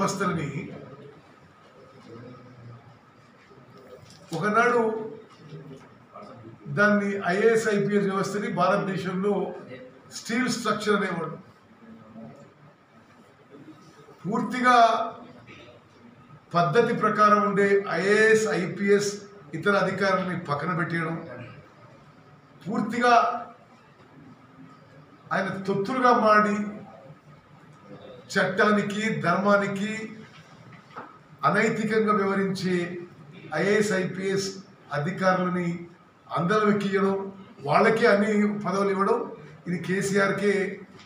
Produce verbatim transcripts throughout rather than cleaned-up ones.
వ్యవస్థలని ఒకనాడు దాన్ని IAS IPS వ్యవస్థని భారతదేశంలో స్టీల్ స్ట్రక్చర్ అనేవాడు. పూర్తిగా పద్ధతి ప్రకారం ఉండే ఐఏఎస్ ఐపీఎస్ ఇతర అధికారులని పక్కన పెట్టేయడం, పూర్తిగా ఆయన తొత్తులుగా మాడి చట్టానికి ధర్మానికి అనైతికంగా వ్యవహరించే ఐఏఎస్ ఐపీఎస్ అధికారులని అందరం ఎక్కియడం, వాళ్ళకే అన్ని పదవులు ఇవ్వడం, ఇది కేసీఆర్కే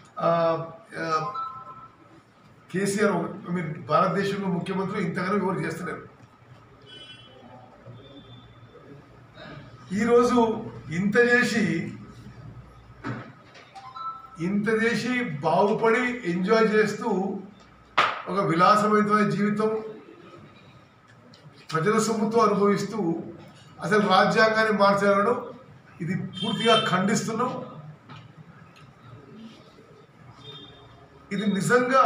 కేసీఆర్ మీరు భారతదేశంలో ముఖ్యమంత్రులు ఇంతగానో ఎవరు చేస్తున్నారు. ఈరోజు ఇంత చేసి ఇంత చేసి బాగుపడి ఎంజాయ్ చేస్తూ ఒక విలాసవంతమైన జీవితం ప్రజల సొమ్ముతో అనుభవిస్తూ అసలు రాజ్యాంగాన్ని మార్చాలను ఇది పూర్తిగా ఖండిస్తున్నాం. ఇది నిజంగా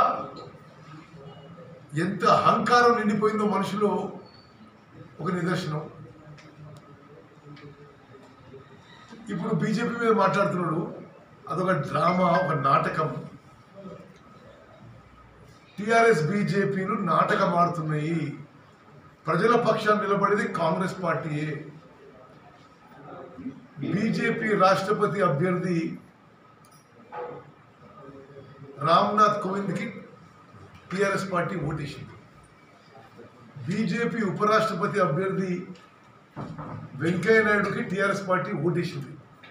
ఎంత అహంకారం నిండిపోయిందో మనుషులో ఒక నిదర్శనం. ఇప్పుడు బీజేపీ మీద మాట్లాడుతున్నాడు, అదొక డ్రామా, ఒక నాటకం. టిఆర్ఎస్ బీజేపీలు నాటకం ఆడుతున్నాయి. ప్రజల పక్షాన్ని నిలబడేది కాంగ్రెస్ పార్టీయే. బీజేపీ రాష్ట్రపతి అభ్యర్థి రామ్నాథ్ కోవింద్కి టిఆర్ఎస్ పార్టీ ఓటేసింది. బీజేపీ ఉపరాష్ట్రపతి అభ్యర్థి వెంకయ్య నాయుడుకి టిఆర్ఎస్ పార్టీ ఓటేసింది.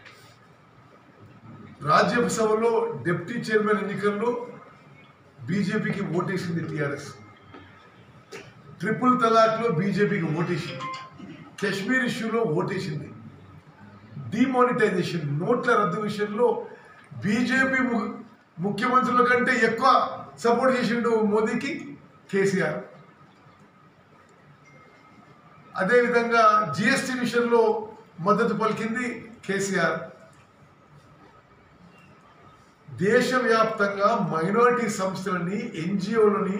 రాజ్యసభలో డిప్యూటీ చైర్మన్ ఎన్నికల్లో బీజేపీకి ఓటేసింది టిఆర్ఎస్. ట్రిపుల్ తలాక్లో బీజేపీకి ఓటేసింది. కాశ్మీర్ ఇష్యూలో ఓటేసింది. డిమానిటైజేషన్ నోట్ల రద్దు విషయంలో బీజేపీ ముఖ్యమంత్రుల కంటే ఎక్కువ సపోర్ట్ చేసిండు మోదీకి కేసీఆర్. అదేవిధంగా జిఎస్టీ విషయంలో మద్దతు పలికింది కేసీఆర్. దేశవ్యాప్తంగా మైనారిటీ సంస్థలని ఎన్జిఓలని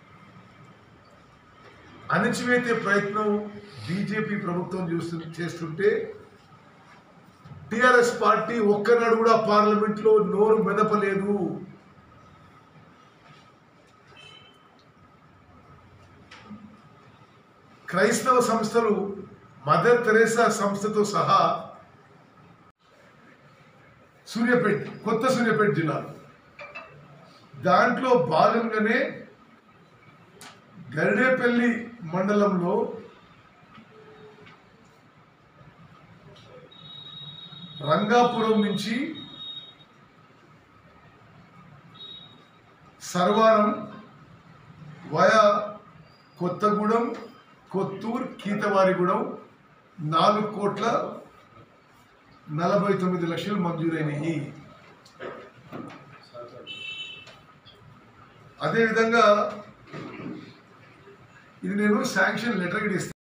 అణచివేసే ప్రయత్నం బీజేపీ ప్రభుత్వం చూస్తు చేస్తుంటే టిఆర్ఎస్ పార్టీ ఒక్కనాడు కూడా పార్లమెంట్లో నోరు మెదపలేదు. క్రైస్తవ సంస్థలు మదర్ తెరేసా సంస్థతో సహా సూర్యాపేట కొత్త సూర్యాపేట జిల్లా దాంట్లో భాగంగానే గరిడేపల్లి మండలంలో రంగాపురం నుంచి సర్వారం వయా కొత్తగూడెం, కొత్తూరు, కీతవారిగూడెం నాలుగు కోట్ల నలభై తొమ్మిది లక్షలు మంజూరైనవి. అదేవిధంగా ఇది నేను శాంక్షన్ లెటర్ ఇస్తాను.